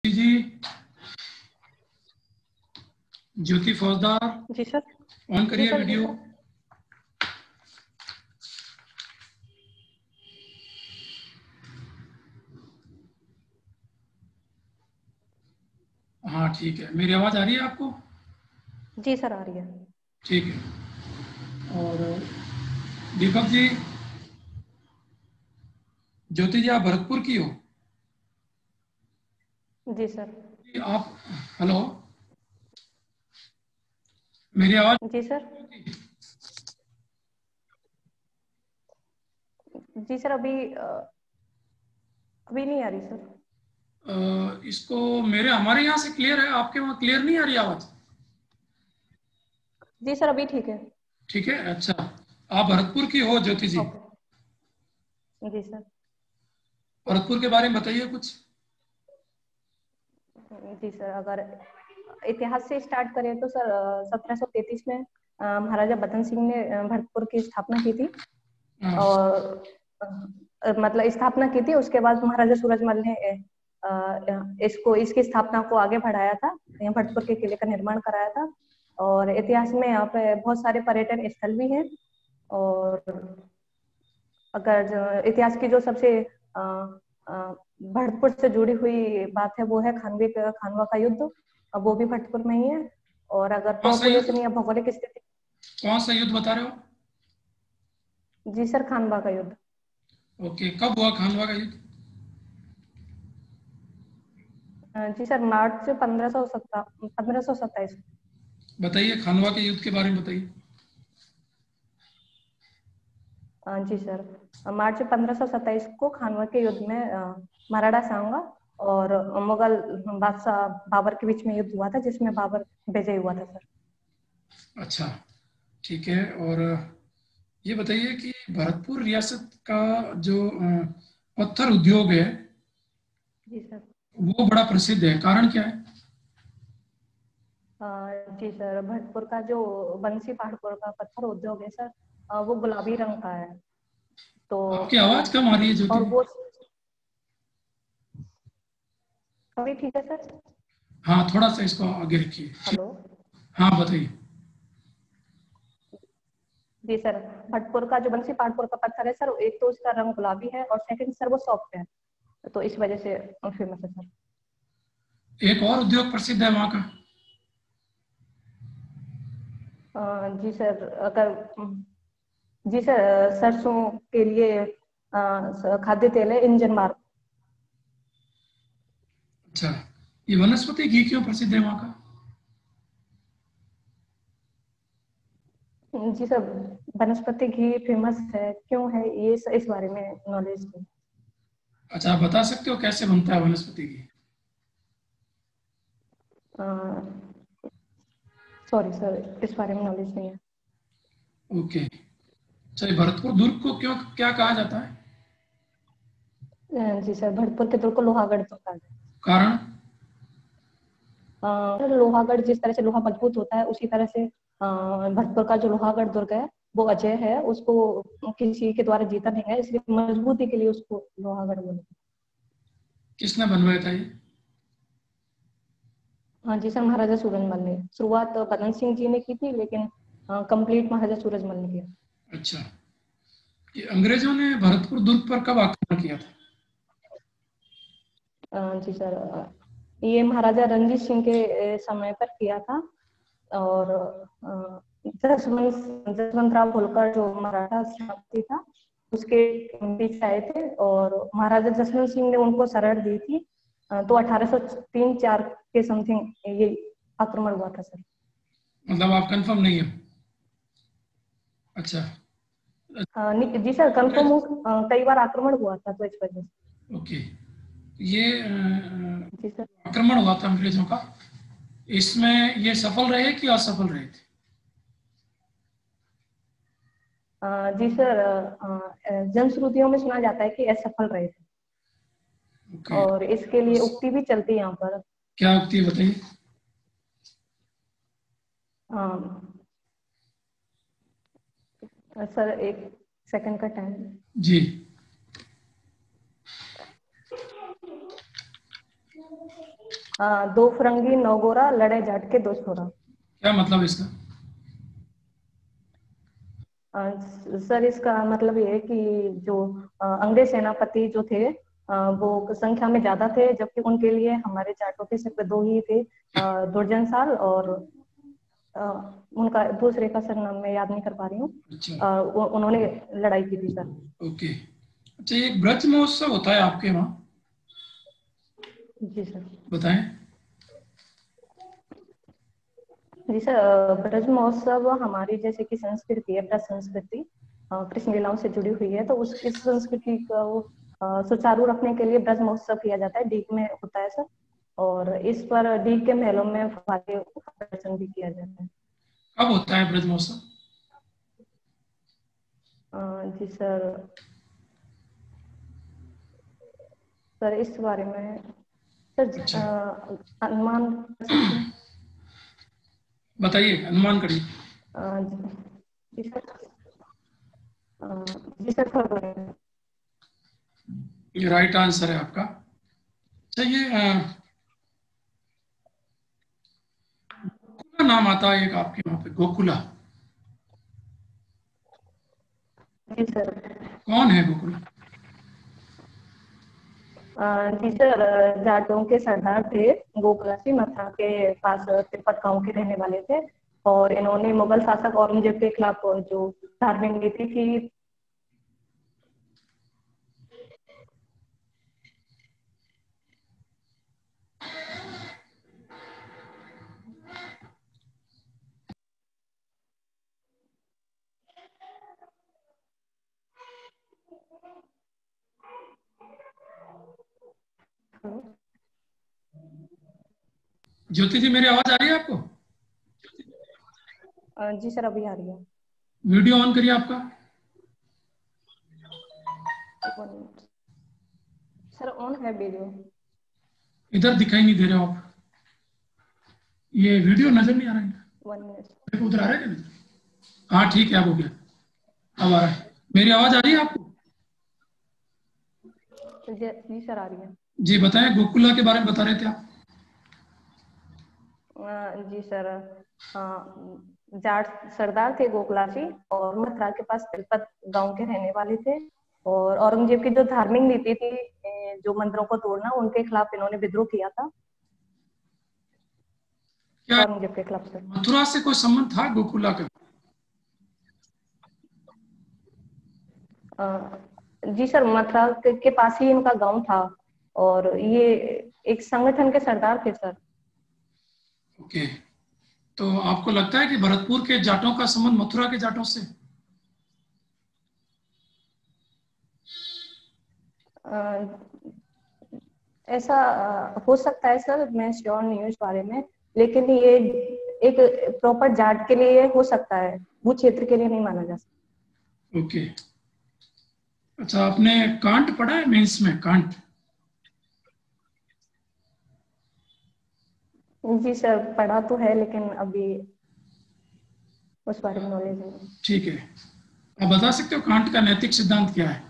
जी, ज्योति फौजदार, जी सर। ऑन करिए वीडियो। हाँ ठीक है, मेरी आवाज़ आ रही है आपको? जी सर, आ रही है। ठीक है। और दीपक जी, ज्योति जी आप भरतपुर की हो? जी सर। आप, हेलो, मेरी आवाज़? जी सर। जी सर, अभी नहीं आ रही सर। इसको हमारे यहाँ से क्लियर है, आपके वहाँ क्लियर नहीं आ रही आवाज़? जी सर, अभी ठीक है। ठीक है, अच्छा। आप भरतपुर की हो ज्योति जी? ओके। जी सर। भरतपुर के बारे में बताइए कुछ। जी सर, अगर इतिहास से स्टार्ट करें तो सर 1733 में महाराजा बदन सिंह ने भरतपुर की स्थापना की थी। हाँ, और मतलब स्थापना की थी, उसके बाद महाराजा सूरजमल ने इसकी स्थापना को आगे बढ़ाया था। यहाँ भरतपुर के किले का निर्माण कराया था। और इतिहास में यहाँ पे बहुत सारे पर्यटन स्थल भी हैं। और अगर इतिहास की जो सबसे भरतपुर से जुड़ी हुई बात है वो है खानवा का युद्ध। अब वो भी भरतपुर में ही है। और अगर कौन सा युद्ध? पॉपुलेशन या भौगोलिक स्थिति। कौन सा युद्ध बता रहे हो? जी सर, खानवा का युद्ध। ओके, कब हुआ खानवा का युद्ध? जी सर, मार्च 1527। बताइए, खानवा के युद्ध के बारे में बताइए। जी सर, मार्च 1527 को खानवा के युद्ध में मराठा सांगा और मुगल बादशाह बाबर के बीच में युद्ध हुआ था, जिसमें बाबर विजय हुआ था सर। अच्छा, ठीक है। और ये बताइए कि भरतपुर रियासत का जो पत्थर उद्योग है जी सर। वो बड़ा प्रसिद्ध है, कारण क्या है? जी सर, भरतपुर का जो बंसी पहाड़पुर का पत्थर उद्योग है सर, वो गुलाबी रंग का है। तो आपकी आवाज कम आ रही है ज्योति और जी। वो अभी ठीक है सर? हाँ, थोड़ा सा इसको आगे रखिए। ठीक। हेलो। हाँ, बताइए। जी सर, भरतपुर का जो बंसी पहाड़पुर का पत्थर है सर, एक तो उसका रंग गुलाबी है और सेकंड सर वो सॉफ्ट है। तो इस वजह से फेमस है सर। एक और उद्योग प्रसिद्ध है वहाँ का। जी सर, अगर जी सर, सरसों के लिए खाद्य तेल है इंजन मार्ग। अच्छा, ये वनस्पति घी क्यों प्रसिद्ध है वहाँ का? जी सर, वनस्पति घी फेमस है, क्यों है ये इस बारे में नॉलेज है। अच्छा, आप बता सकते हो कैसे बनता है वनस्पति घी? सॉरी सर, इस बारे में नॉलेज नहीं है। ओके। अच्छा, ये भरतपुर दुर्ग को क्यों क्या कहा जाता है? जी सर, भरतपुर के दुर्ग को लोहागढ़ तो कहा जाता कारण? है। लोहागढ़, जिस तरह से लोहा मजबूत होता है उसी तरह से भरतपुर का जो लोहागढ़ दुर्ग है वो अजय है, उसको किसी के द्वारा जीता नहीं है, इसलिए मजबूती के लिए उसको लोहागढ़ बोले। किसने बनवाया था ये? हाँ जी सर, महाराजा सूरजमल ने। शुरुआत बदन सिंह जी ने की थी, लेकिन कंप्लीट महाराजा सूरजमल ने किया। अच्छा, ये अंग्रेजों ने भरतपुर दुर्ग पर कब आक्रमण किया था? जी सर, ये महाराजा रणजीत सिंह के समय पर किया था। और जसवंत राव होलकर जो मराठा सेनापति था उसके बीच आए थे, और महाराजा जसवंत सिंह ने उनको शरण दी थी। तो 1803-4 के समथिंग ये आक्रमण हुआ था सर। मतलब आप कंफर्म नहीं हो? अच्छा। जी सर, कंफर्म अंग्रेज, कई बार आक्रमण हुआ था तो इस वजह से। ओके। ये जी सर। आक्रमण हुआ था अंग्रेजों का, इसमें ये सफल रहे कि असफल रहे थे? जी सर, जनश्रुतियों में सुना जाता है कि असफल रहे थे। ओके। और इसके लिए उक्ति भी चलती है यहाँ पर। क्या उक्ति है बताइए। सर, एक सेकंड का टाइम। जी। दो फरंगी नौ गोरा, लड़े जाट के दो छोरा। क्या मतलब इसका? सर इसका मतलब ये है कि जो अंग्रेज सेनापति जो थे वो संख्या में ज्यादा थे, जबकि उनके लिए हमारे जाटों के सिर्फ दो ही थे, दुर्जनसाल और अ, उनका दूसरे का सर नाम मैं याद नहीं कर पा रही हूँ। अच्छा। उन्होंने लड़ाई की थी सर। ओके। अच्छा, ये ब्रज महोत्सव होता है आपके वहाँ, जी सर। बताएं। जी सर, ब्रज महोत्सव हमारी जैसे कि संस्कृति है, ब्रज संस्कृति कृष्ण लीलाओं से जुड़ी हुई है, तो उस इस संस्कृति को सुचारू रखने के लिए ब्रज महोत्सव किया जाता है, डीग में होता है सर। और इस पर डीग के महलों में वाद्य प्रदर्शन भी किया जाता है। कब होता है ब्रज महोत्सव? जी सर, सर इस बारे में सर अच्छा, अनुमान कर सकते हैं। बताइए, अनुमान करिए। जी सर, जी सर फरवरी में। ये राइट आंसर है आपका। अच्छा, ये गोकुला नाम आता है एक आपके वहाँ पे, गोकुला। जी सर। कौन है गोकुला? जी सर, जाटों के सरदार थे, गोकुलासी मथुरा के पास तिब्बत गांव के रहने वाले थे। और इन्होंने मुगल शासक औरंगजेब के खिलाफ जो धार्मिक नीति थी। ज्योति जी, मेरी आवाज आ रही है आपको? जी सर, अभी आ रही है। वीडियो ऑन करिए आपका। सर ऑन है वीडियो। इधर दिखाई नहीं दे रहे हो आप। ये वीडियो नजर नहीं आ रहा है। 1 मिनट। देखो, उधर आ रहा है क्या नजर? हाँ ठीक है, अब हो गया। अब आ रहा है। मेरी आवाज आ रही है आपको? जी सर, आ रही है। जी बताएं, गोकुला के बारे में बता रहे थे आप। जी सर, जाट सरदार थे गोकुलासी, और मथुरा के पास तिब्बत गांव के रहने वाले थे। और औरंगजेब की जो धार्मिक नीति थी, जो मंदिरों को तोड़ना, उनके खिलाफ इन्होंने विद्रोह किया था, क्या औरंगजेब के खिलाफ सर। मथुरा से कोई संबंध था गोकुला का? जी सर, मथुरा के पास ही इनका गांव था, और ये एक संगठन के सरदार थे सर। ओके। तो आपको लगता है कि भरतपुर के जाटों का संबंध मथुरा के जाटों से? ऐसा हो सकता है सर, मैं श्योर नहीं हूँ इस बारे में, लेकिन ये एक प्रॉपर जाट के लिए हो सकता है, वो क्षेत्र के लिए नहीं माना जा सकता। ओके। अच्छा, आपने कांट पढ़ा है मेंस में, कांट? जी सर, पढ़ा तो है, लेकिन अभी उस बारे में नॉलेज नहीं ठीक है। आप बता सकते हो कांट का नैतिक सिद्धांत क्या है?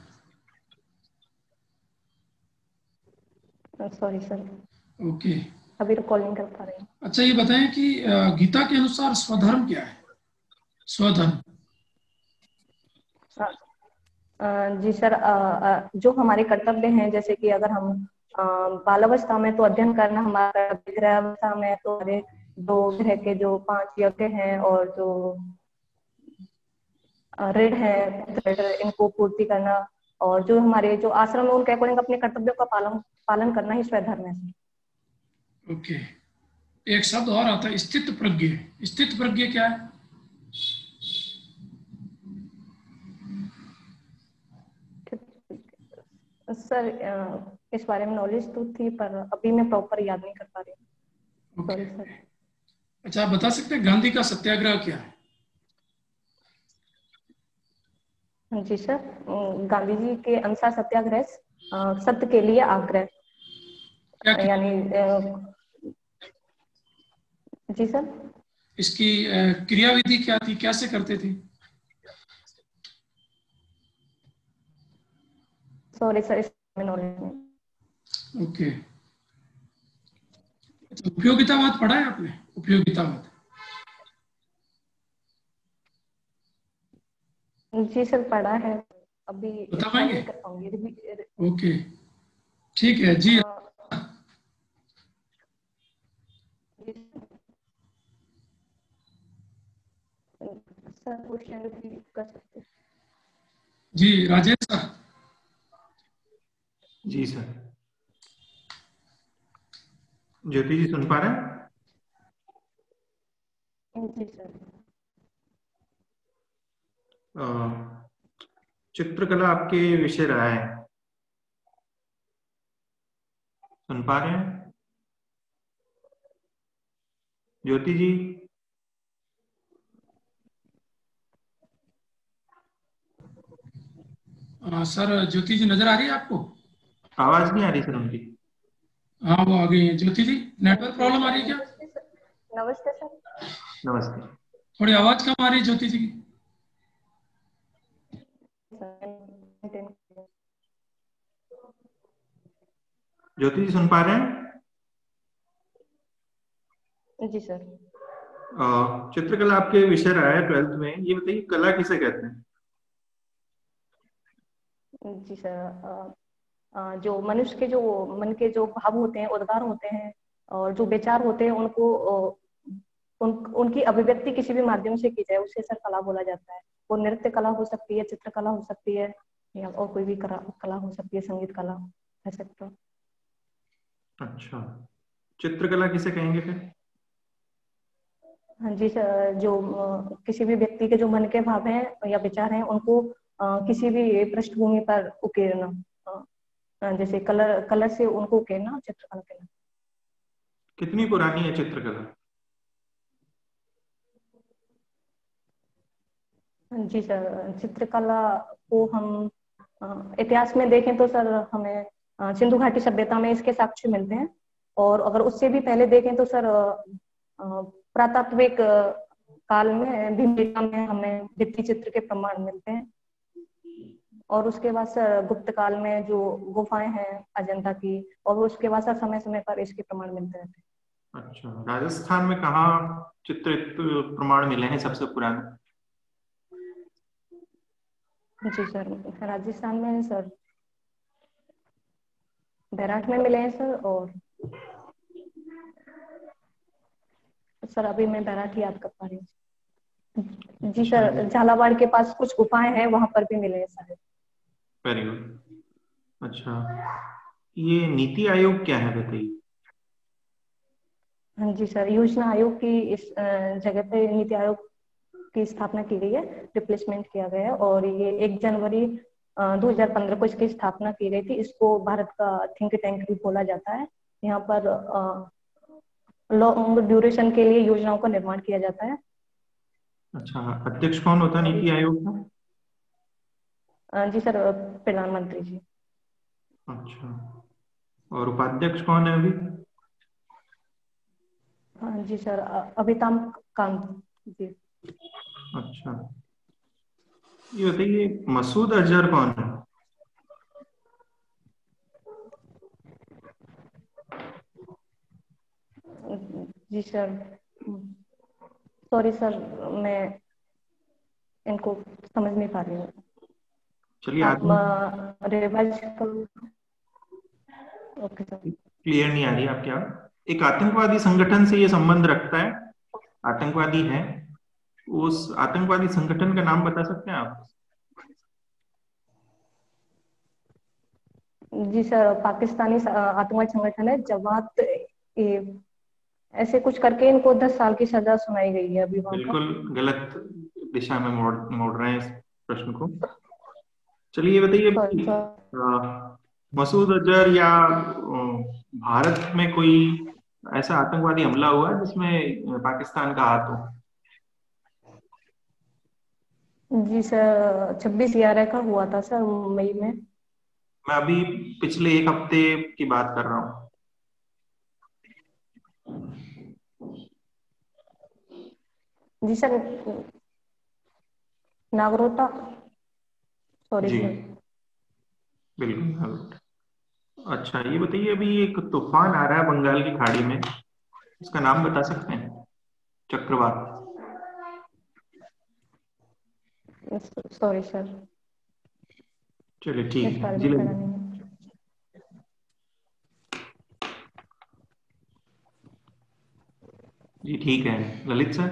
है। Sorry sir, okay. अभी रिकॉल नहीं कर पा रही हूँ। अच्छा, ये बताएं कि गीता के अनुसार स्वधर्म क्या है? स्वधर्म। जी सर, जो हमारे कर्तव्य हैं, जैसे कि अगर हम बालावस्था में तो अध्ययन करना हमारा, गृहावस्था में तो हमारे दो ग्रह के जो 5 यज्ञ हैं, और जो ऋण है, ऋण, इनको पूर्ति करना, और जो हमारे जो आश्रम है उनके अकॉर्डिंग अपने कर्तव्यों का पालन पालन करना ही स्वधर्म है। ओके। एक शब्द और आता है, स्थित प्रज्ञ। स्थित प्रज्ञ क्या है? सर इस बारे में नॉलेज तो थी, पर अभी मैं प्रॉपर याद नहीं कर पा रही हूँ। ओके। Sorry sir. अच्छा, आप बता सकते हैं गांधी का सत्याग्रह क्या है? जी सर, गांधी जी के अनुसार सत्याग्रह सत्य के लिए आग्रह, क्या यानी जी सर। इसकी क्रियाविधि क्या थी, कैसे करते थे? सॉरी सर, इसमें नॉलेज नहीं। ओके। उपयोगितावाद पढ़ा है आपने? उपयोगितावाद। जी सर पढ़ा है, अभी बता इतना पाएंगे? नहीं कर पाऊंगी। ओके, ठीक है जी। सर क्वेश्चन रिपीट कर सकते हैं? जी राजेश सर। जी सर। ज्योति जी सुन पा रहे हैं? जी सर। चित्रकला आपके विषय रहा है, सुन पा रहे हैं ज्योति जी? सर ज्योति जी नजर आ रही है आपको? आवाज नहीं आ रही सर उनकी। हाँ वो आ गई है। ज्योति जी नेटवर्क प्रॉब्लम आ रही है क्या? नमस्ते सर। नमस्ते। थोड़ी आवाज कम आ रही है ज्योति जी की। ज्योति जी सुन पा रहे हैं? जी सर। चित्रकला आपके विषय रहा है 12th में, ये बताइए कला किसे कहते हैं? जी सर, जो मनुष्य के जो मन के जो भाव होते हैं, उद्गार होते हैं और जो विचार होते हैं, उनको उनकी अभिव्यक्ति किसी भी माध्यम से की जाए उसे सर कला बोला जाता है। वो नृत्य कला हो सकती है, चित्रकला हो सकती है, या और कोई भी कला हो सकती है, संगीत कला ऐसे तो। अच्छा, चित्रकला किसे कहेंगे फिर? हाँ जी सर, जो किसी भी व्यक्ति के जो मन के भाव हैं या विचार हैं, उनको किसी भी पृष्ठभूमि पर उकेरना, जैसे कलर कलर से उनको उकेरना चित्रकला कहलाता कितनी पुरानी है चित्रकला? है। जी सर, चित्रकला को हम इतिहास में देखें तो सर हमें सिंधु घाटी सभ्यता में इसके साक्ष्य मिलते हैं। और अगर उससे भी पहले देखें तो सर पुरातात्विक काल में भीमबेटका में हमें भित्ति चित्र के प्रमाण मिलते हैं। और उसके बाद सर गुप्त काल में जो गुफाएं हैं अजंता की, और उसके बाद सर समय समय पर इसके प्रमाण मिलते रहते हैं। अच्छा, राजस्थान में कहाँ चित्रित प्रमाण मिले हैं सबसे पुराने? जी सर, राजस्थान में सर बैराठ में मिले हैं सर। और सर अभी मैं बैराठ याद कर पा रही हूँ। जी सर, झालावाड़ के पास कुछ गुफाएं हैं, वहां पर भी मिले हैं सर। Very good. अच्छा, ये नीति आयोग क्या है बताइए? हाँ जी सर, योजना आयोग की इस जगह पे नीति आयोग की स्थापना की गई है, रिप्लेसमेंट किया गया है। और ये 1 जनवरी 2015 को इसकी स्थापना की गई थी। इसको भारत का थिंक टैंक भी बोला जाता है। यहाँ पर लॉन्ग ड्यूरेशन के लिए योजनाओं का निर्माण किया जाता है। अच्छा, अध्यक्ष कौन होता है नीति आयोग का? जी सर, प्रधानमंत्री जी। अच्छा, और उपाध्यक्ष कौन है अभी? हाँ जी सर, अमिताभ कांत जी। अच्छा, ये बताइए मसूद अजहर कौन है? जी सर, सॉरी सर, मैं इनको समझ नहीं पा रही हूँ। चलिए, आप रिवाइज करो। Okay sir. क्लियर नहीं आ रही आपकी आवाज। एक आतंकवादी संगठन से ये संबंध रखता है, आतंकवादी है। उस आतंकवादी संगठन का नाम बता सकते हैं आप? जी सर, पाकिस्तानी आतंकवादी संगठन है जमात ऐसे कुछ करके इनको 10 साल की सजा सुनाई गई है अभी वहां पर। बिल्कुल गलत दिशा में मोड़ रहे हैं इस प्रश्न को। चलिए ये बताइए, मसूद अजहर या भारत में कोई ऐसा आतंकवादी हमला हुआ है जिसमें पाकिस्तान का हाथ हो? जी सर, 26/11 का हुआ था सर, मई में। मैं अभी पिछले 1 हफ्ते की बात कर रहा हूँ। जी सर, नागरोटा, सॉरी जी सर। बिल्कुल। अच्छा, ये बताइए अभी एक तूफान आ रहा है बंगाल की खाड़ी में, उसका नाम बता सकते हैं? चक्रवात। सॉरी सर, चलिए ठीक इस है बारे जी। में पढ़ा नहीं है। जी ठीक है, ललित सर।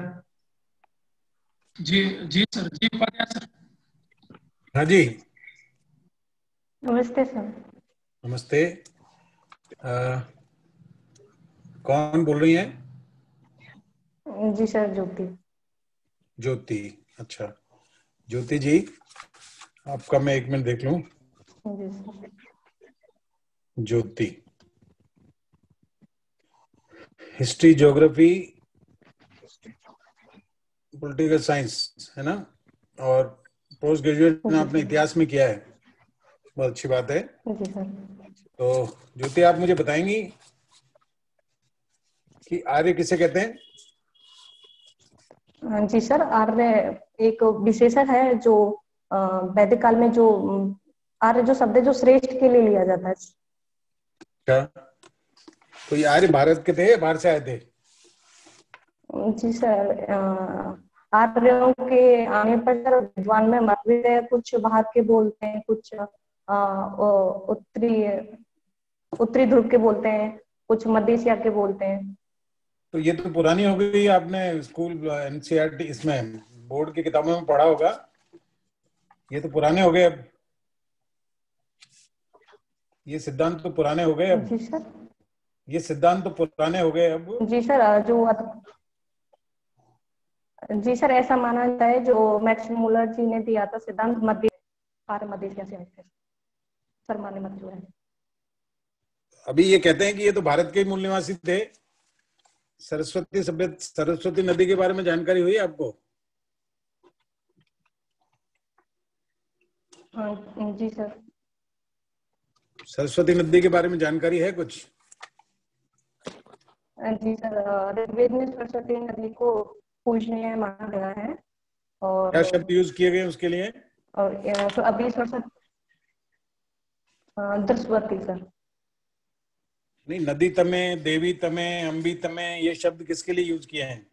जी जी सर, जी उपाध्याय सर। हाँ जी, नमस्ते सर। नमस्ते। कौन बोल रही हैं? जी सर, ज्योति। ज्योति, अच्छा। ज्योति जी, आपका मैं 1 मिनट देख लूं। जी sir. Jyoti, history, geography, political science है ना, और पोस्ट ग्रेजुएट जी आपने सर। इतिहास में किया है, बहुत अच्छी बात है। जी सर। तो ज्योति, आप मुझे बताएंगी कि आर्य किसे कहते हैं? जी सर, आर्य एक विशेषण है जो वैदिक काल में जो आर्य जो शब्द है जो श्रेष्ठ के लिए लिया जाता है। क्या तो ये आर्य भारत के थे, बाहर से आए थे? जी सर, आर्यों के आने पर सर विद्वान में मतभेद है, कुछ बाहर के बोलते हैं, कुछ उत्तरी उत्तरी ध्रुव के बोलते हैं, कुछ मध्य एशिया के बोलते हैं। तो ये तो पुरानी हो गई, आपने स्कूल एनसीईआरटी इसमें बोर्ड की किताबों में पढ़ा होगा, ये तो पुराने हो गए अब, ये सिद्धांत तो पुराने हो गए अब। जी सर। ये सिद्धांत तो पुराने हो गए अब। जी सर, जी सर, ऐसा माना जाता है जो मैक्स मुलर जी ने दिया था सिद्धांत मध्य एशिया से आए थे सर, माने मत जो है। अभी ये कहते हैं कि ये तो भारत के ही मूल निवासी थे। सरस्वती नदी के बारे में जानकारी हुई आपको? हाँ जी सर। सरस्वती नदी के बारे में जानकारी है कुछ? जी सर, ऋग्वेद में सरस्वती नदी को पूजनीय माना गया है। और क्या शब्द यूज किए गए उसके लिए? और तो अभी सरस्वती दृश्यवती सर। नहीं, नदी तमे, देवी तमे, अंबी तमे, ये शब्द किसके लिए यूज किए हैं?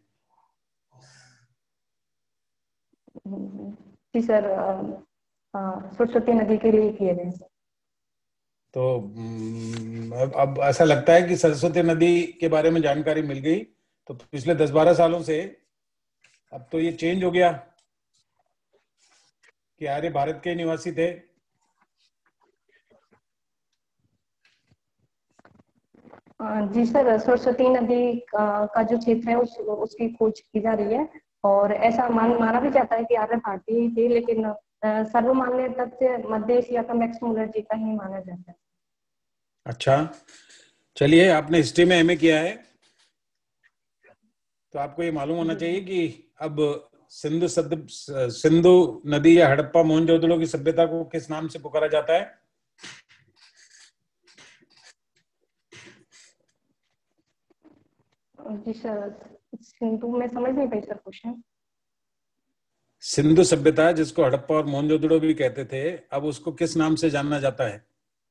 जी सर, सरस्वती नदी के लिए किए गए। तो अब ऐसा लगता है कि सरस्वती नदी के बारे में जानकारी मिल गई, तो पिछले 10-12 सालों से अब तो ये चेंज हो गया कि आर्य भारत के निवासी थे। जी सर, सरस्वती नदी का जो क्षेत्र है उसकी खोज की जा रही है, और ऐसा माना भी जाता है कि आर्य भारतीय ही थे, लेकिन सर्वमान्य तथ्य मध्य एशिया का मैक्स मुलर जी का ही माना जाता है। अच्छा, चलिए, आपने हिस्ट्री में एमए किया है तो आपको ये मालूम होना चाहिए कि अब सिंधु नदी या हड़प्पा मोहनजोदड़ो की सभ्यता को किस नाम से पुकारा जाता है? जी सर, सिंधु में समझ नहीं पाई सर क्वेश्चन। सिंधु सभ्यता, जिसको हड़प्पा और मोहनजोदड़ो भी कहते थे, अब उसको किस नाम से जाना जाता है?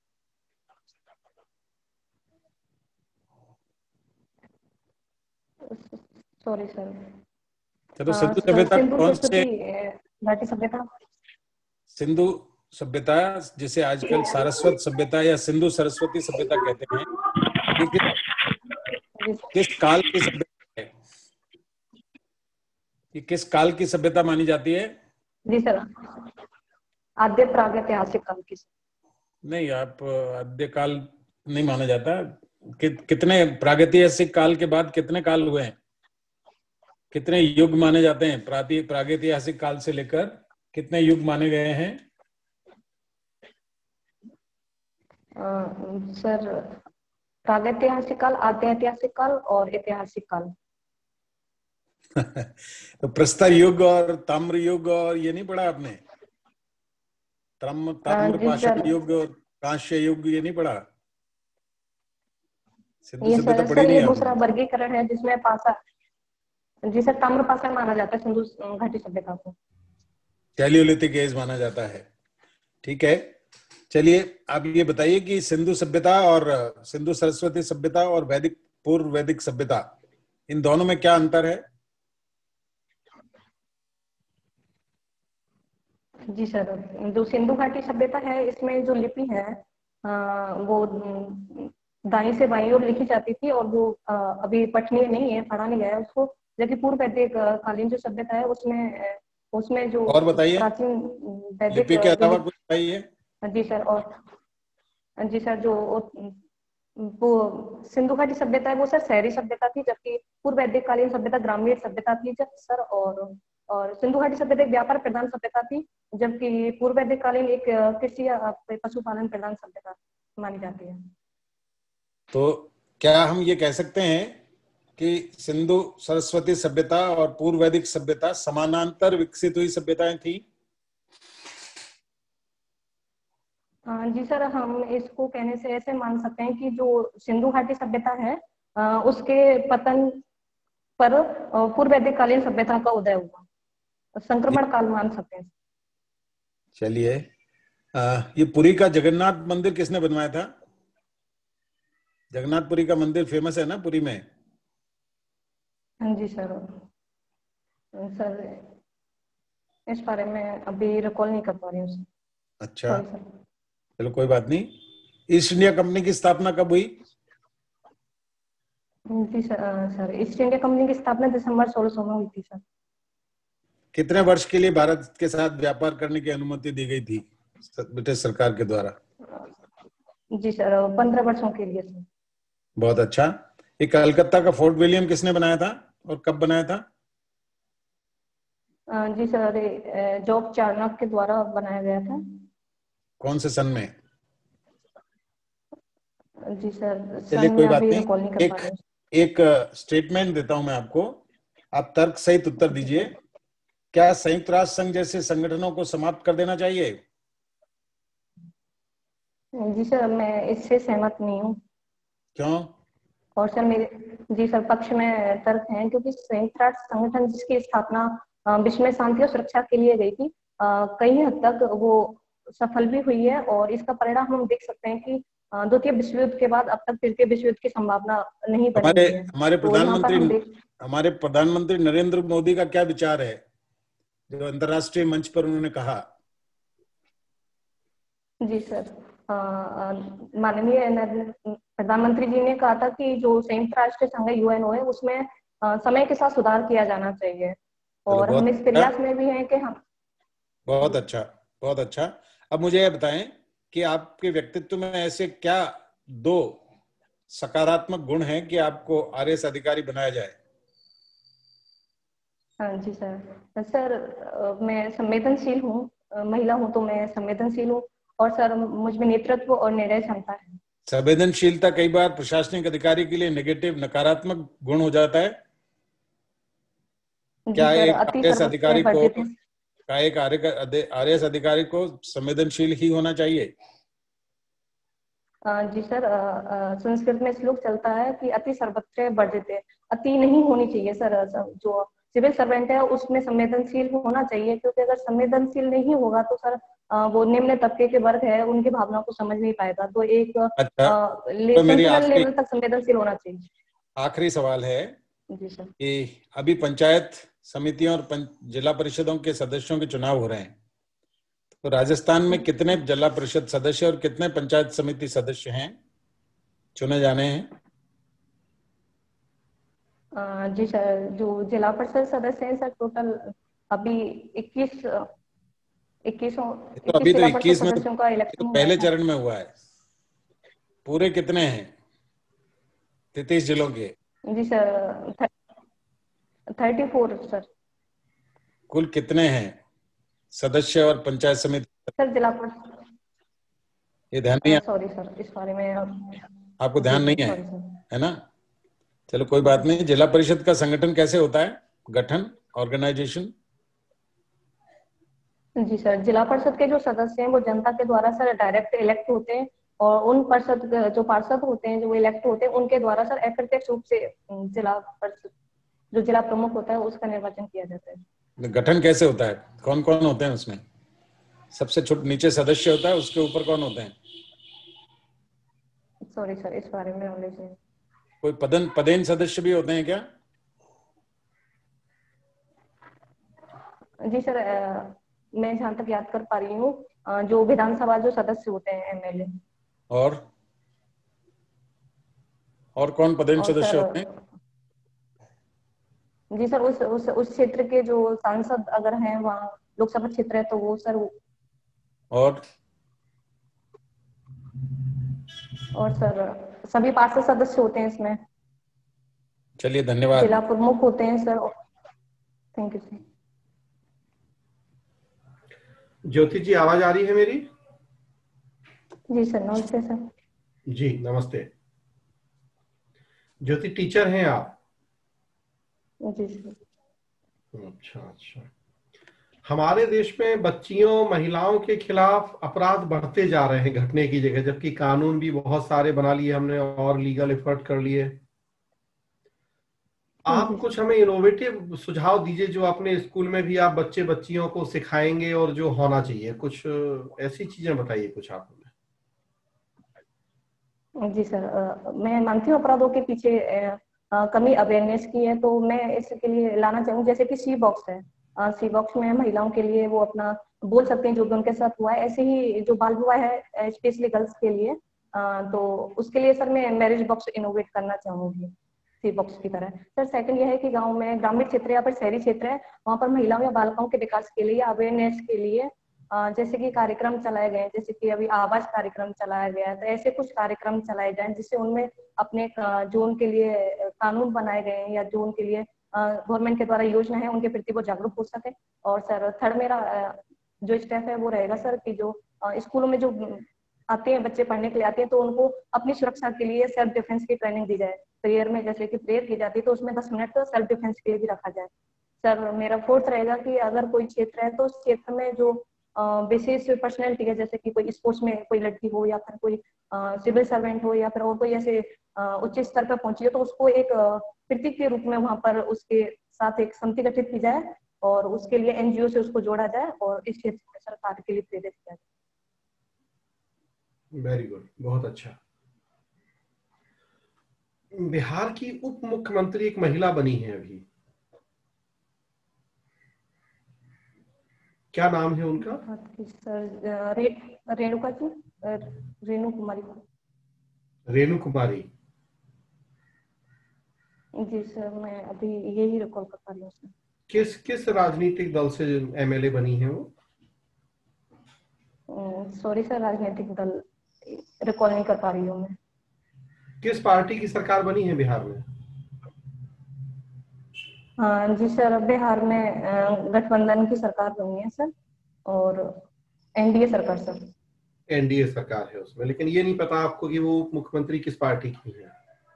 Sorry sir. चलो, सिंधु सभ्यता सिंधु कौन से? सरस्वती घाटी सभ्यता। सिंधु सभ्यता, जिसे आजकल सारस्वत सभ्यता या सिंधु सरस्वती सभ्यता कहते हैं, ये किस काल की सभ्यता है? ये किस काल की सभ्यता मानी जाती है? जी सर, आद्य प्रागैतिहासिक काल की। नहीं, आप आद्य काल नहीं माना जाता। कितने प्रागैतिहासिक काल के बाद कितने काल हुए हैं? कितने युग माने जाते हैं? प्रागैतिहासिक काल से लेकर कितने युग माने गए हैं? सर, प्रागैतिहासिक काल, आद्यऐतिहासिक काल और ऐतिहासिक काल। तो प्रस्तर युग और ताम्र युग और ये नहीं पढ़ा आपने? ताम्र पाषाण युग और कांस्य युग, ये नहीं पढ़ा? सिंधु सभ्यता पढ़ी नहीं ये आपने? दूसरा वर्गीकरण है जिसमें जी सर, ताम्र पाषाण माना जाता है सिंधु घाटी सभ्यता को। पैलियोलिथिक एज माना जाता है। ठीक है, चलिए, आप ये बताइए कि सिंधु सभ्यता और सिंधु सरस्वती सभ्यता और वैदिक पूर्व वैदिक सभ्यता, इन दोनों में क्या अंतर है? जी सर, जो सिंधु घाटी सभ्यता है इसमें जो लिपि है वो दाईं से बाईं ओर लिखी जाती थी, और वो अभी पठनीय नहीं है, पढ़ा नहीं गया है उसको। जबकि पूर्व वैदिक कालीन जो सभ्यता है उसमें जो और बताइए, प्राचीन वैदिक लिपि के अलावा कुछ बताइए। जी सर, और जी सर, जो वो सिंधु घाटी सभ्यता है वो सर शहरी सभ्यता थी, जबकि पूर्व वैदिक कालीन सभ्यता ग्रामीण सभ्यता थी सर। और सिंधु घाटी सभ्यता एक व्यापार प्रधान सभ्यता थी, जबकि पूर्व वैदिक कालीन एक कृषि या पशुपालन प्रधान सभ्यता मानी जाती है। तो क्या हम ये कह सकते हैं कि सिंधु सरस्वती सभ्यता और पूर्व वैदिक सभ्यता समानांतर विकसित हुई सभ्यताएं थी? जी सर, हम इसको कहने से ऐसे मान सकते हैं कि जो सिंधु घाटी सभ्यता है उसके पतन पर पूर्व वैदिक कालीन सभ्यता का उदय हुआ, संक्रमण काल मान सकते हैं। चलिए, ये पुरी का जगन्नाथ मंदिर किसने बनवाया था? जगन्नाथपुरी का मंदिर फेमस है ना पुरी में? हाँ जी सर, इस बारे में अभी रिकॉल नहीं कर पा रही हूँ। अच्छा, चलो कोई बात नहीं। ईस्ट इंडिया कंपनी की स्थापना कब हुई? जी सर, ईस्ट इंडिया कंपनी की स्थापना दिसंबर 1600 में हुई थी सर। कितने वर्ष के लिए भारत के साथ व्यापार करने की अनुमति दी गई थी ब्रिटिश सरकार के द्वारा? जी सर, 15 वर्षों के लिए सर। बहुत अच्छा। ये कलकत्ता का फोर्ट विलियम किसने बनाया था और कब बनाया था? जी सर, जॉब चार्नक के द्वारा बनाया गया था। कौन से सन में? जी सर, चलिए सन कोई में बात अभी नहीं, रिकॉल नहीं कर पा रही हूँ। एक स्टेटमेंट देता हूं मैं आपको, आप तर्क सहित उत्तर दीजिए। क्या संयुक्त राष्ट्र संघ जैसे संगठनों को समाप्त कर देना चाहिए? जी सर, मैं इससे सहमत नहीं हूँ। क्यों? और सर मेरे जी सर पक्ष में तर्क हैं, क्योंकि संयुक्त राष्ट्र संगठन जिसकी स्थापना विश्व में शांति और सुरक्षा के लिए गई थी, कई हद तक वो सफल भी हुई है, और इसका परिणाम हम देख सकते हैं कि द्वितीय विश्व युद्ध के बाद अब तक तृतीय विश्व युद्ध की संभावना नहीं बनी हुई है। हमारे प्रधानमंत्री नरेंद्र मोदी का क्या विचार है जो अंतर्राष्ट्रीय मंच पर उन्होंने कहा? जी सर, माननीय प्रधानमंत्री जी ने कहा था कि जो संयुक्त राष्ट्र संघ यूएनओ है उसमें समय के साथ सुधार किया जाना चाहिए, और हम इस प्रयास में भी हैं कि हम। बहुत अच्छा, बहुत अच्छा। अब मुझे यह बताएं कि आपके व्यक्तित्व में ऐसे क्या दो सकारात्मक गुण हैं कि आपको आरएस अधिकारी बनाया जाए? हाँ जी सर, मैं संवेदनशील हूँ, महिला हूँ तो मैं संवेदनशील हूँ, और सर मुझ में नेतृत्व और निर्णय क्षमता है। संवेदनशीलता कई बार प्रशासनिक अधिकारी के लिए नेगेटिव, नकारात्मक गुण हो जाता है। क्या एक आरएस अधिकारी को संवेदनशील ही होना चाहिए? जी सर, संस्कृत में श्लोक चलता है कि अति सर्वत्र वर्जिते, अति नहीं होनी चाहिए सर। जो सिविल सर्वेंट है उसमें संवेदनशील होना चाहिए, क्योंकि अगर संवेदनशील नहीं होगा तो सर वो निम्न तबके के वर्ग है, उनकी भावनाओं को समझ नहीं पाएगा। तो एक संतुलन लेवल तक संवेदनशील होना चाहिए। आखिरी सवाल है जी सर, कि अभी पंचायत समितियों और जिला परिषदों के सदस्यों के चुनाव हो रहे हैं, तो राजस्थान में कितने जिला परिषद सदस्य और कितने पंचायत समिति सदस्य हैं चुने जाने हैं? जी सर, जो जिला परिषद सदस्य हैं सर टोटल अभी 21 जिला परिषद सदस्यों का इलेक्शन पहले चरण में हुआ है। पूरे कितने हैं 33 जिलों के? जी सर, 34 सर। कुल कितने हैं सदस्य और पंचायत समिति? सर जिला परिषद, ये ध्यान नहीं है? सॉरी सर, इस बारे में आपको ध्यान नहीं है ना? चलो कोई बात नहीं। जिला परिषद का संगठन कैसे होता है, गठन, ऑर्गेनाइजेशन? जी सर, जिला परिषद के जो सदस्य हैं वो जनता के द्वारा सर डायरेक्ट इलेक्ट होते हैं, और उन पार्षद होते हैं जो इलेक्ट होते हैं उनके द्वारा सर अप्रत्यक्ष रूप से जिला परिषद जो जिला प्रमुख होता है उसका निर्वाचन किया जाता है। गठन कैसे होता है, कौन कौन होते हैं उसमें? सबसे छोटे नीचे सदस्य होता है, उसके ऊपर कौन होते हैं? सॉरी सर, इस बारे में नॉलेज है। कोई पदेन सदस्य भी होते हैं क्या? जी सर, मैं जहाँ तक याद कर पा रही हूँ, जो विधानसभा जो सदस्य होते हैं, एमएलए। और कौन पदेन और सदस्य सर, होते हैं? जी सर, उस क्षेत्र के जो सांसद अगर हैं, वहाँ लोकसभा क्षेत्र है तो वो सर। और सर, सभी पार्षद सदस्य होते हैं इसमें। चलिए, धन्यवाद। जिला प्रमुख होते हैं sir. Thank you sir. Jyoti ji, आवाज आ रही है मेरी? जी सर, नमस्ते सर। जी नमस्ते। ज्योति, टीचर हैं आप? जी सर। अच्छा अच्छा। हमारे देश में बच्चियों, महिलाओं के खिलाफ अपराध बढ़ते जा रहे हैं घटने की जगह, जबकि कानून भी बहुत सारे बना लिए हमने और लीगल एफर्ट कर लिए। आप कुछ हमें इनोवेटिव सुझाव दीजिए जो अपने स्कूल में भी आप बच्चे बच्चियों को सिखाएंगे और जो होना चाहिए। कुछ ऐसी चीजें बताइए कुछ आप हमें। जी सर, मैं मानती हूँ अपराधों के पीछे कमी अवेयरनेस की है, तो मैं इसके लिए लाना चाहूँ, जैसे कि सी बॉक्स है। सी बॉक्स में महिलाओं के लिए वो अपना बोल सकते हैं जो भी उनके साथ हुआ है। ऐसे ही जो बाल विवाह है स्पेशली गर्ल्स के लिए, तो उसके लिए सर मैं मैरिज बॉक्स इनोवेट करना चाहूंगी, सी बॉक्स की तरह। सर सेकंड ये है कि गांव में, ग्रामीण क्षेत्र या फिर शहरी क्षेत्र है, वहाँ पर महिलाओं या बालकों के विकास के लिए, अवेयरनेस के लिए जैसे कि कार्यक्रम चलाए गए, जैसे कि अभी आवाज कार्यक्रम चलाया गया है, तो ऐसे कुछ कार्यक्रम चलाए जाएं जिससे उनमें अपने जो उनके लिए कानून बनाए गए हैं या जो उनके लिए गवर्नमेंट के द्वारा योजना है उनके प्रति वो जागरूक हो सके। और सर थर्ड मेरा जो स्टेप है वो रहेगा सर कि जो स्कूलों में जो आते हैं बच्चे पढ़ने के लिए आते हैं, तो उनको अपनी सुरक्षा के लिए सेल्फ डिफेंस की ट्रेनिंग दी जाए। प्रेयर में जैसे कि प्रेयर की जाती है तो उसमें 10 मिनट तो सेल्फ डिफेंस के लिए भी रखा जाए। सर मेरा फोर्थ रहेगा कि अगर कोई क्षेत्र है तो उस क्षेत्र में जो विशेष पर्सनैलिटी है, जैसे कि कोई स्पोर्ट्स में कोई लड़की हो या फिर कोई सिविल सर्वेंट हो या फिर और कोई ऐसे उच्च स्तर पर पहुंची हो, तो उसको एक प्रतीक के रूप में वहां पर उसके साथ एक समिति गठित की जाए और उसके लिए एनजीओ से उसको जोड़ा जाए और इस क्षेत्र में सरकार के लिए प्रेरित किया जाए। वेरी गुड, बहुत अच्छा। बिहार की उप मुख्यमंत्री एक महिला बनी है अभी, क्या नाम है उनका? सर रेणुका जी, रेणु कुमारी। रेणु कुमारी। जी सर, मैं अभी यही रिकॉल कर पा रही हूँ सर। किस किस राजनीतिक दल से एमएलए बनी है वो? सॉरी सर, राजनीतिक दल रिकॉल नहीं कर पा रही हूँ मैं। किस पार्टी की सरकार बनी है बिहार में? हाँ जी सर, बिहार में गठबंधन की सरकार बनी है सर, और एनडीए सरकार सर। एनडीए सरकार है उसमें, लेकिन ये नहीं पता आपको कि वो मुख्यमंत्री किस पार्टी की है?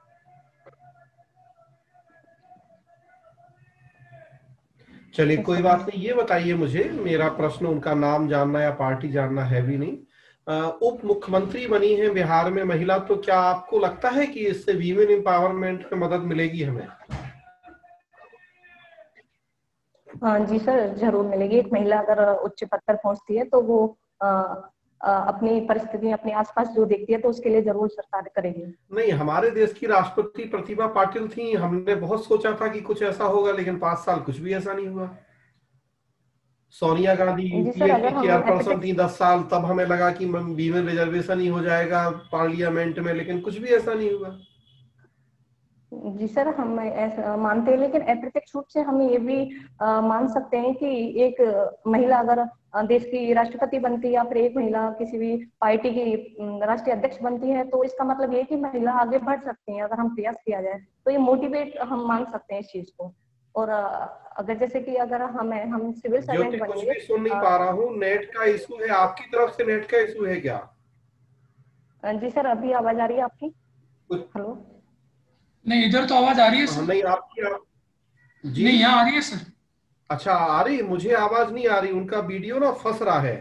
चलिए कोई बात नहीं, ये बताइए मुझे, मेरा प्रश्न उनका नाम जानना या पार्टी जानना है भी नहीं। उप मुख्यमंत्री बनी है बिहार में महिला, तो क्या आपको लगता है कि इससे वीमेन एम्पावरमेंट में मदद मिलेगी हमें? हाँ जी सर, जरूर मिलेगी। एक महिला अगर उच्च पद पर पहुंचती है तो वो अपनी परिस्थिति, अपने आसपास जो देखती है तो उसके लिए जरूर सरकार करेगी। नहीं, हमारे देश की राष्ट्रपति प्रतिभा पाटिल थी, हमने बहुत सोचा था कि कुछ ऐसा होगा, लेकिन 5 साल कुछ भी ऐसा नहीं हुआ। सोनिया गांधी यूपीए की चेयरपर्सन थी 10 साल, तब हमें लगा कि वीमेन रिजर्वेशन ही हो जाएगा पार्लियामेंट में, लेकिन कुछ भी ऐसा नहीं हुआ। जी सर, हम ऐसा मानते हैं, लेकिन अप्रत्यक्ष रूप से हम ये भी मान सकते हैं कि एक महिला अगर देश की राष्ट्रपति बनती है या फिर एक महिला किसी भी पार्टी की राष्ट्रीय अध्यक्ष बनती है, तो इसका मतलब ये है कि महिला आगे बढ़ सकती है अगर हम प्रयास किया जाए। तो ये मोटिवेट हम मान सकते हैं इस चीज को। और अगर जैसे कि अगर हम सिविल सर्वेंट कुछ बनेंगे। भी सुन नहीं पा रहा हूँ, नेट का इशू है आपकी तरफ से? नेट का इशू है क्या? जी सर, अभी आवाज आ रही है आपकी? हेलो? नहीं, इधर तो आवाज आ रही है सर। नहीं आपकी जी नहीं, यहाँ आ रही है सर। अच्छा, आ रही? मुझे आवाज नहीं आ रही, उनका वीडियो ना फंस रहा है,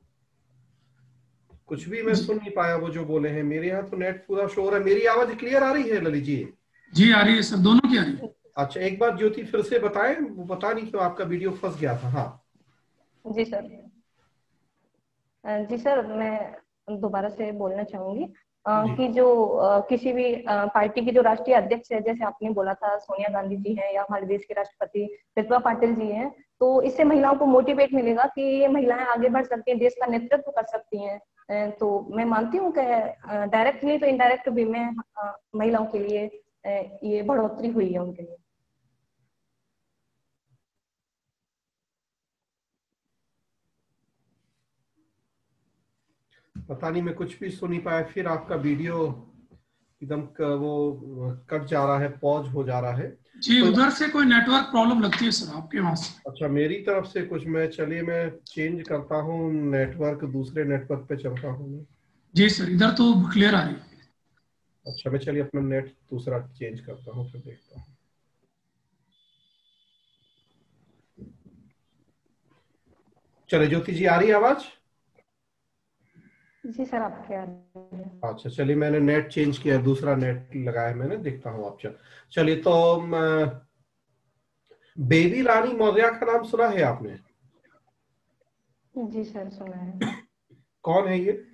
कुछ भी मैं सुन नहीं पाया वो जो बोले हैं। मेरे यहाँ तो नेट पूरा शो हो रहा है। मेरी आवाज क्लियर आ रही है ललित जी? जी आ रही है सर, दोनों की आ रही है। अच्छा, एक बार ज्योति फिर से बताएं, वो पता नहीं क्यों आपका वीडियो फंस गया था। हाँ जी सर। जी सर, मैं दोबारा से बोलना चाहूंगी। कि जो किसी भी पार्टी की जो राष्ट्रीय अध्यक्ष है, जैसे आपने बोला था सोनिया गांधी जी हैं या हमारे देश के राष्ट्रपति प्रतिभा पाटिल जी हैं, तो इससे महिलाओं को मोटिवेट मिलेगा कि ये महिलाएं आगे बढ़ सकती हैं, देश का नेतृत्व कर सकती हैं। तो मैं मानती हूँ कि डायरेक्टली तो इनडायरेक्ट भी में महिलाओं के लिए ये बढ़ोतरी हुई है उनके लिए। पता नहीं मैं कुछ भी सुन नहीं पाया, फिर आपका वीडियो एकदम वो कट जा रहा है, पॉज हो जा रहा है। जी उधर से कोई नेटवर्क प्रॉब्लम लगती है सर आपके वहां से? अच्छा मेरी तरफ से कुछ, चलिए मैं चेंज करता हूँ नेटवर्क, दूसरे नेटवर्क पे चलता हूँ। जी सर इधर तो क्लियर आ रही है। अच्छा मैं चलिए अपना नेट दूसरा चेंज करता हूँ, फिर देखता हूँ। चलिए ज्योति जी आ रही है आवाज? जी सर आपके आ रही है। अच्छा चलिए मैंने नेट चेंज किया, दूसरा नेट लगाया मैंने, देखता हूँ आप। चलिए तो बेबी रानी मौर्य का नाम सुना है आपने? जी सर सुना है। कौन है ये?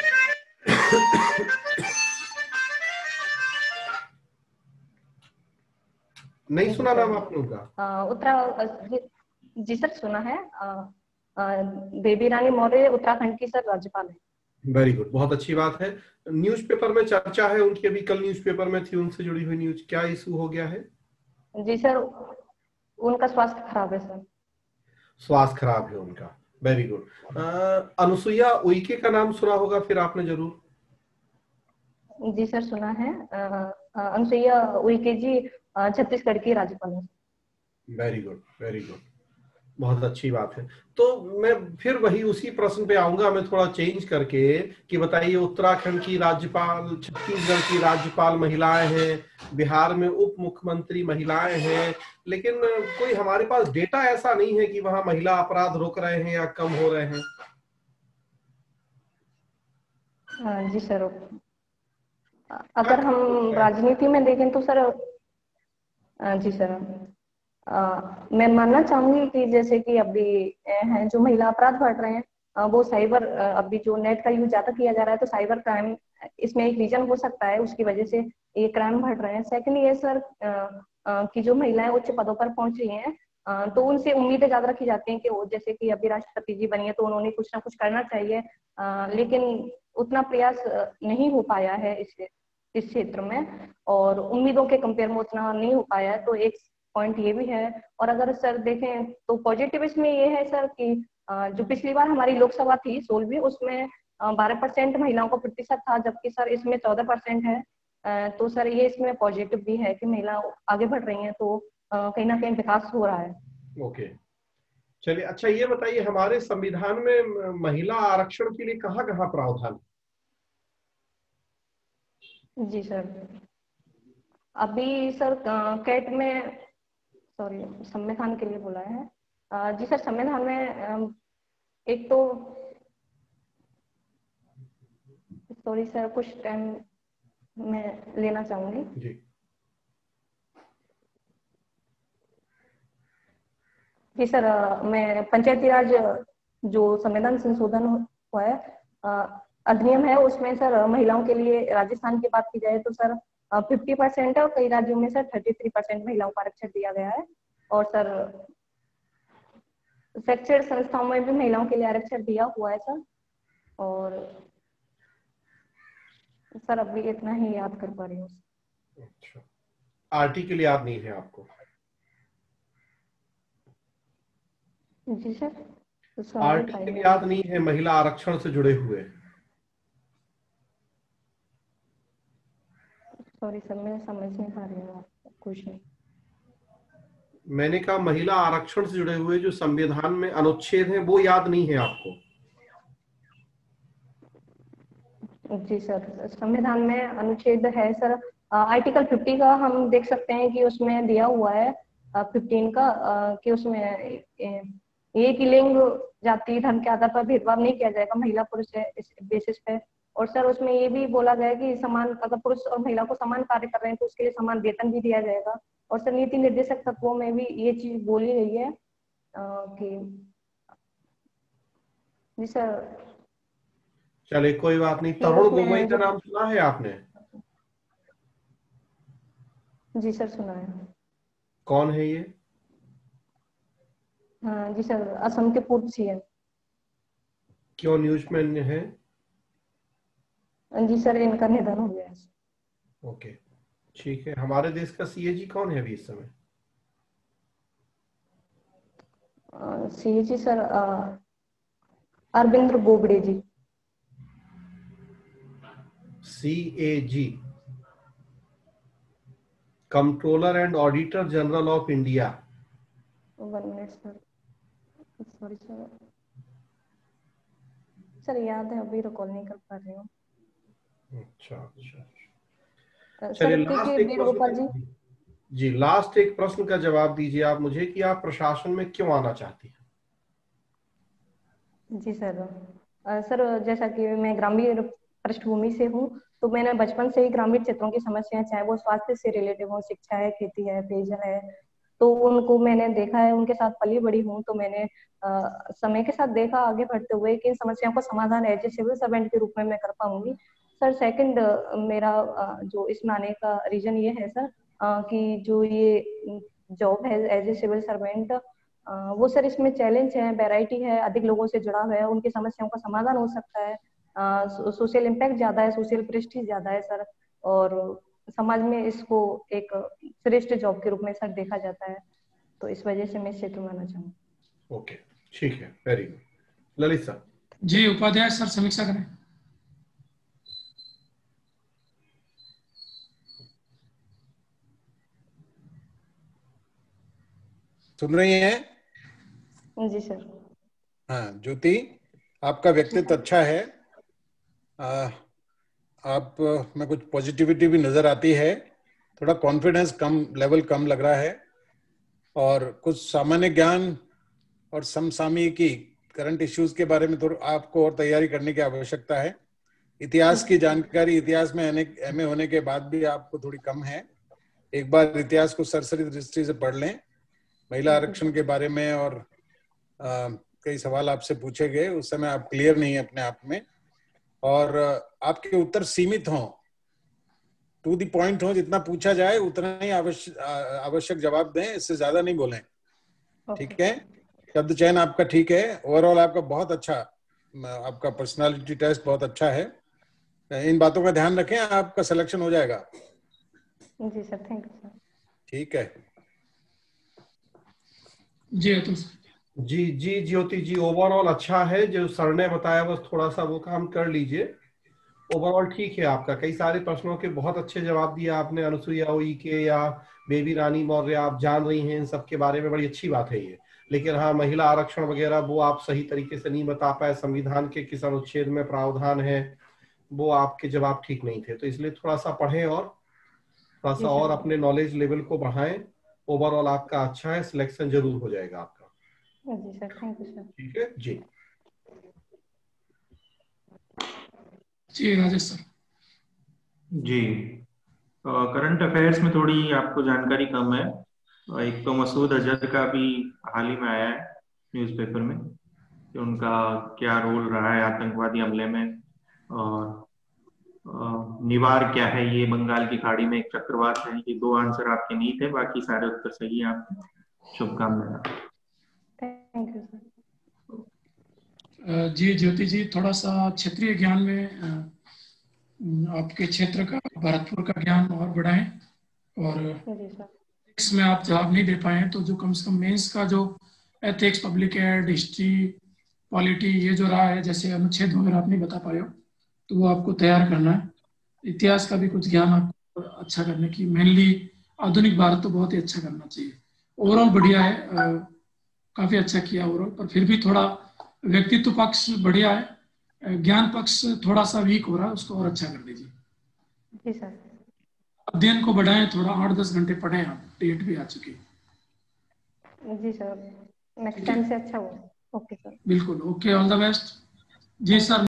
नहीं सुना नाम आप लोगों का? जी सर सुना है। बेबी रानी मौर्य उत्तराखंड की सर राज्यपाल है। वेरी गुड, बहुत अच्छी बात है। न्यूज़पेपर में चर्चा है उनकी, अभी कल न्यूज़पेपर में थी उनसे जुड़ी हुई न्यूज, क्या इशू हो गया है? जी सर उनका स्वास्थ्य खराब है सर। स्वास्थ्य खराब है उनका, वेरी गुड। अनुसुईया उइके का नाम सुना होगा फिर आपने जरूर? जी सर सुना है। अनुसुईया उइके जी छत्तीसगढ़ की राज्यपाल है। वेरी गुड वेरी गुड, बहुत अच्छी बात है। तो मैं फिर वही उसी प्रश्न पे आऊंगा, मैं थोड़ा चेंज करके कि बताइए, उत्तराखंड की राज्यपाल, छत्तीसगढ़ की राज्यपाल महिलाएं हैं, बिहार में उप मुख्यमंत्री महिलाएं हैं, लेकिन कोई हमारे पास डेटा ऐसा नहीं है कि वहां महिला अपराध रुक रहे हैं या कम हो रहे हैं। जी सर अगर हम राजनीति में देखें तो सर जी सर मैं मानना चाहूंगी कि जैसे कि अभी हैं जो महिला अपराध बढ़ रहे हैं, वो साइबर, अभी जो नेट का यूज ज्यादा किया जा रहा है तो साइबर क्राइम इसमें एक रीजन हो सकता है, उसकी वजह से ये क्राइम बढ़ रहे हैं। सेकंड ये सर कि जो महिलाएं उच्च पदों पर पहुंच रही हैं, तो उनसे उम्मीदें ज्यादा रखी जाती हैं कि वो जैसे कि अभी राष्ट्रपति जी बनी है तो उन्होंने कुछ ना कुछ करना चाहिए, लेकिन उतना प्रयास नहीं हो पाया है इस क्षेत्र में, और उम्मीदों के कंपेयर में उतना नहीं हो पाया है। तो एक पॉइंट ये भी है। और अगर सर देखें तो पॉजिटिव इसमें ये है सर कि जो पिछली बार हमारी लोकसभा थी 16वीं, उसमें 12% महिलाओं का प्रतिशत था, जबकि सर इसमें 14% है। तो सर ये इसमें पॉजिटिव भी है कि महिला आगे बढ़ रही हैं, तो कहीं ना कहीं विकास हो रहा है। ओके चलिए, अच्छा ये बताइए, हमारे संविधान में महिला आरक्षण के लिए कहाँ कहाँ प्रावधान? जी सर अभी सर कैट में, सॉरी संविधान के लिए बोला है। जी सर संविधान में एक तो, सॉरी सर कुछ टाइम मैं लेना चाहूंगी जी। जी सर मैं पंचायती राज जो संविधान संशोधन हुआ है, अधिनियम है, उसमें सर महिलाओं के लिए राजस्थान की बात की जाए तो सर 50% है, और कई राज्यों में सर 33% महिलाओं को आरक्षण दिया गया है। और सर शैक्षणिक संस्थाओं में भी महिलाओं के लिए आरक्षण दिया हुआ है सर। और सर अभी इतना ही याद कर पा रही हूँ। अच्छा, आर्टिकल याद नहीं है आपको? जी सर आर्टिकल याद नहीं है महिला आरक्षण से जुड़े हुए? सॉरी सर मैं समझ नहीं पा रही हूँ क्वेश्चन। मैंने कहा महिला आरक्षण से जुड़े हुए जो संविधान में अनुच्छेद हैं वो याद नहीं है आपको? जी सर संविधान में अनुच्छेद है सर, आर्टिकल 50 का हम देख सकते हैं कि उसमें दिया हुआ है 15 का, कि उसमें ये कि लिंग, जाति, धर्म के आधार पर भेदभाव नहीं किया जाएगा महिला पुरुष है इस बेसिस पे। और सर उसमें ये भी बोला गया है कि समान, अगर पुरुष और महिला को समान कार्य कर रहे हैं तो उसके लिए समान वेतन भी दिया जाएगा। और सर नीति निर्देशक तत्वों में भी ये चीज बोली गई है कि जी सर चलिए कोई बात नहीं। तरुण गोगोई का नाम सुना है आपने? जी सर सुना है। कौन है ये? हाँ जी सर, असम के पूर्व सीएम। क्यों न्यूज में है? जी सर, इनका निधन हो गया है। ओके ठीक है। हमारे देश का सीएजी कौन है अभी इस समय? CAG sir Arvind Bobde ji. CAG, controller and auditor general of India. 1 minute sir, sorry sir, sir याद है, अभी रिकॉल नहीं कर पा रही हूँ। अच्छा अच्छा, सर चलिए के लास्ट एक वेणुगोपाल जी। जी लास्ट एक प्रश्न का जवाब दीजिए आप मुझे कि आप प्रशासन में क्यों आना चाहती हैं? जी सर, सर जैसा कि मैं ग्रामीण पृष्ठभूमि से हूँ, तो मैंने बचपन से ही ग्रामीण क्षेत्रों की समस्याएं, चाहे वो स्वास्थ्य से रिलेटेड हो, शिक्षा है, खेती है, पेयजल है, तो उनको मैंने देखा है, उनके साथ पली बड़ी हूँ। तो मैंने समय के साथ देखा आगे बढ़ते हुए कि इन समस्याओं का समाधान एज ए सिविल सर्वेंट के रूप में मैं कर पाऊंगी। सर सेकंड, मेरा जो इसमें आने का रीजन ये है सर, कि जो ये जॉब है एज ए सिविल सर्वेंट, वो सर इसमें चैलेंज है, वैरायटी है, अधिक लोगों से जुड़ा हुआ है, उनकी समस्याओं का समाधान हो सकता है, सोशल इम्पैक्ट ज्यादा है, सोशल प्रेस्टीज ज्यादा है सर, और समाज में इसको एक श्रेष्ठ जॉब के रूप में सर देखा जाता है। तो इस वजह से मैं इस क्षेत्र में आना चाहूँगी। ओके ठीक है, वेरी गुड। ललित सर। जी उपाध्याय सर समीक्षा करें। सुन रही हैं? जी सर। हाँ ज्योति, आपका व्यक्तित्व अच्छा है। आप में कुछ पॉजिटिविटी भी नजर आती है, थोड़ा कॉन्फिडेंस कम, लेवल कम लग रहा है, और कुछ सामान्य ज्ञान और समसामयिकी करंट इश्यूज के बारे में थोड़ा आपको और तैयारी करने की आवश्यकता है। इतिहास की जानकारी, इतिहास में एमए होने के बाद भी आपको थोड़ी कम है। एक बार इतिहास को सरसरी दृष्टि से पढ़ लें। महिला आरक्षण के बारे में और कई सवाल आपसे पूछे गए, उस समय आप क्लियर नहीं है अपने आप में, और आपके उत्तर सीमित हों, टू द पॉइंट हो, जितना पूछा जाए उतना ही आवश्यक जवाब दें, इससे ज्यादा नहीं बोलें। ठीक है? शब्द चयन आपका ठीक है, ओवरऑल आपका बहुत अच्छा, आपका पर्सनालिटी टेस्ट बहुत अच्छा है। इन बातों का ध्यान रखें, आपका सिलेक्शन हो जाएगा। जी सर, थैंक यू सर। ठीक है जी अतुल सर। जी जी ज्योति जी, ओवरऑल अच्छा है, जो सर ने बताया बस थोड़ा सा वो काम कर लीजिए। ओवरऑल ठीक है आपका। कई सारे प्रश्नों के बहुत अच्छे जवाब दिए आपने। अनुसुईया उइके या बेबी रानी मौर्य आप जान रही हैं इन सब के बारे में, बड़ी अच्छी बात है ये। लेकिन हाँ, महिला आरक्षण वगैरह वो आप सही तरीके से नहीं बता पाए, संविधान के किस अनुच्छेद में प्रावधान है, वो आपके जवाब ठीक नहीं थे। तो इसलिए थोड़ा सा पढ़ें और थोड़ा सा और अपने नॉलेज लेवल को बढ़ाएं। ओवरऑल आपका अच्छा है, सिलेक्शन जरूर हो जाएगा आपका। जी सर, थैंक यू सर। ठीक है जी। जी राजेश सर। जी करंट अफेयर्स में थोड़ी आपको जानकारी कम है। एक तो मसूद अजहर का भी हाल ही में आया है न्यूज़पेपर में कि उनका क्या रोल रहा है आतंकवादी हमले में, और निवार क्या है ये बंगाल की खाड़ी में एक चक्रवात है। ये 2 आंसर आपके नहीं थे, बाकी सारे उत्तर सही है आपके। शुभकामनाएं। Thank you sir. जी ज्योति जी, थोड़ा सा क्षेत्रीय ज्ञान में आपके क्षेत्र का, भरतपुर का ज्ञान और बढ़ाएं, और इसमें आप जवाब नहीं दे पाए तो जो कम से कम मेंस का जो ethics, public ad, history, polity, ये जो रहा है, जैसे अनुच्छेद वगैरह आप नहीं बता पाए हो, तो वो आपको तैयार करना है। इतिहास का भी कुछ ज्ञान आपको अच्छा करने की, मेनली आधुनिक भारत तो बहुत ही अच्छा करना चाहिए। ओवरऑल बढ़िया है, काफी अच्छा किया ओवरऑल, पर फिर भी थोड़ा व्यक्तित्व पक्ष बढ़िया है, ज्ञान पक्ष थोड़ा सा वीक हो रहा है, उसको और अच्छा कर दीजिए। जी सर। अध्ययन को बढ़ाएं थोड़ा, 8-10 घंटे पढ़ें आप, डेट भी आ चुकी है। जी सर, नेक्स्ट टाइम से अच्छा हो। Okay sir. बिल्कुल, ओके, ऑल द बेस्ट। जी सर।